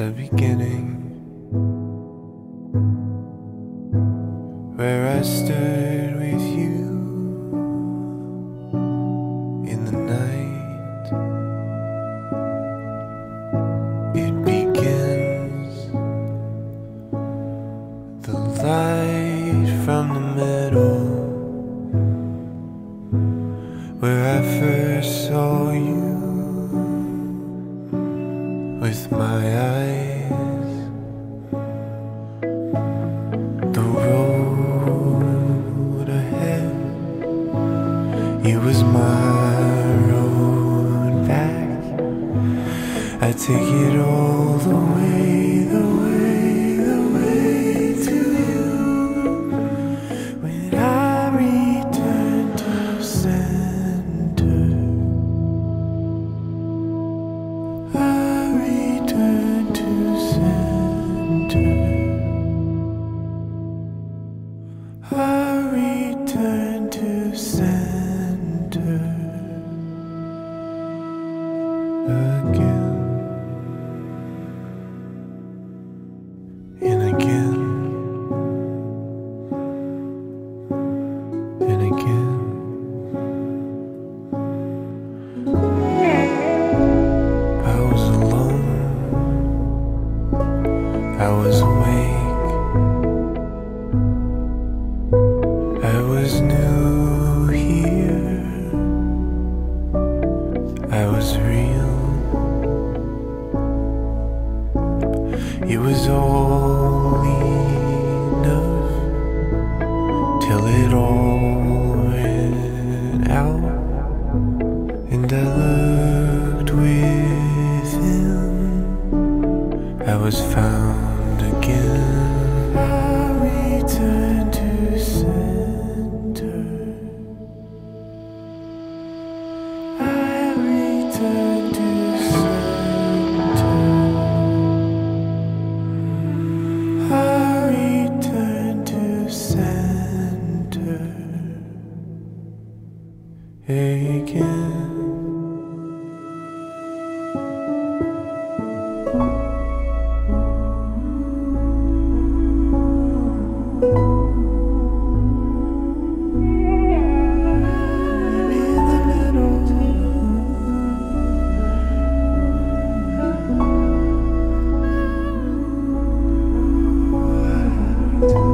the beginning, where I stood with you in the night. It begins, the light from the middle, where I first saw you with my eyes. The road ahead, it was my road back. I take it all the way, the way to you. When I return to center, I return to center, I return to center again and again and again. I was alone, I was awake, I was new here, I was real. It was all enough till it all ran out, and I looked within, I was found again. I returned to center, I returned to center, I returned to center again. In the middle.